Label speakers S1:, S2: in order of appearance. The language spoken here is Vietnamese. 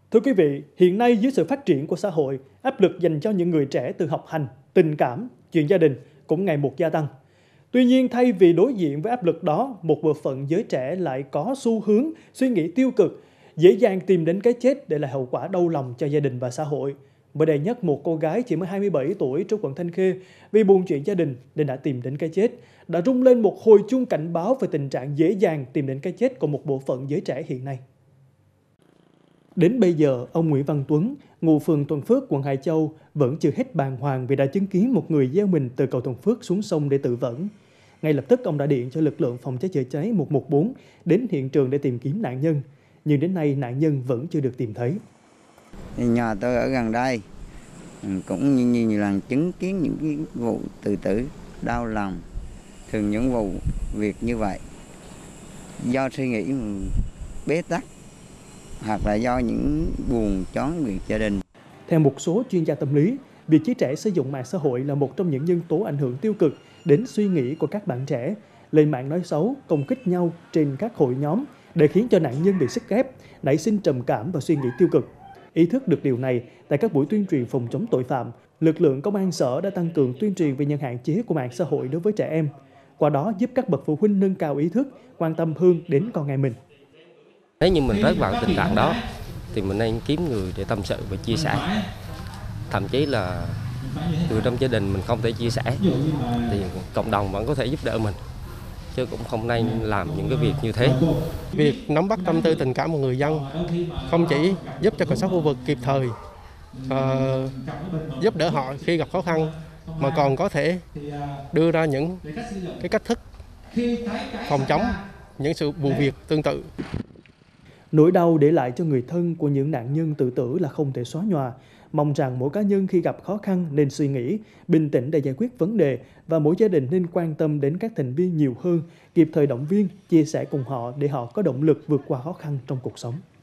S1: Thưa quý vị, hiện nay dưới sự phát triển của xã hội, áp lực dành cho những người trẻ từ học hành, tình cảm, chuyện gia đình cũng ngày một gia tăng. Tuy nhiên, thay vì đối diện với áp lực đó, một bộ phận giới trẻ lại có xu hướng suy nghĩ tiêu cực, dễ dàng tìm đến cái chết để lại hậu quả đau lòng cho gia đình và xã hội. Mới đây nhất, một cô gái chỉ mới 27 tuổi trú quận Thanh Khê vì buồn chuyện gia đình nên đã tìm đến cái chết, đã rung lên một hồi chuông cảnh báo về tình trạng dễ dàng tìm đến cái chết của một bộ phận giới trẻ hiện nay. Đến bây giờ, ông Nguyễn Văn Tuấn, ngụ phường Thuận Phước, quận Hải Châu vẫn chưa hết bàng hoàng vì đã chứng kiến một người gieo mình từ cầu Thuận Phước xuống sông để tự vẫn. Ngay lập tức, ông đã điện cho lực lượng phòng cháy chữa cháy 114 đến hiện trường để tìm kiếm nạn nhân. Nhưng đến nay, nạn nhân vẫn chưa được tìm thấy.
S2: Nhà tôi ở gần đây, cũng như là chứng kiến những cái vụ tự tử đau lòng. Thường những vụ việc như vậy do suy nghĩ bế tắc hoặc là do những buồn chán việc gia đình.
S1: Theo một số chuyên gia tâm lý, việc giới trẻ sử dụng mạng xã hội là một trong những nhân tố ảnh hưởng tiêu cực đến suy nghĩ của các bạn trẻ, lên mạng nói xấu, công kích nhau trên các hội nhóm để khiến cho nạn nhân bị sức ép, nảy sinh trầm cảm và suy nghĩ tiêu cực. Ý thức được điều này, tại các buổi tuyên truyền phòng chống tội phạm, lực lượng công an sở đã tăng cường tuyên truyền về những hạn chế của mạng xã hội đối với trẻ em. Qua đó giúp các bậc phụ huynh nâng cao ý thức, quan tâm hơn đến con em mình.
S3: Nếu như mình rớt vào tình trạng đó thì mình nên kiếm người để tâm sự và chia sẻ. Thậm chí là người trong gia đình mình không thể chia sẻ thì cộng đồng vẫn có thể giúp đỡ mình, chứ cũng không nên làm những cái việc như thế.
S4: Việc nắm bắt tâm tư tình cảm của người dân không chỉ giúp cho cảnh sát khu vực kịp thời giúp đỡ họ khi gặp khó khăn, mà còn có thể đưa ra những cái cách thức phòng chống những sự vụ việc tương tự.
S1: Nỗi đau để lại cho người thân của những nạn nhân tự tử là không thể xóa nhòa. Mong rằng mỗi cá nhân khi gặp khó khăn nên suy nghĩ, bình tĩnh để giải quyết vấn đề và mỗi gia đình nên quan tâm đến các thành viên nhiều hơn, kịp thời động viên, chia sẻ cùng họ để họ có động lực vượt qua khó khăn trong cuộc sống.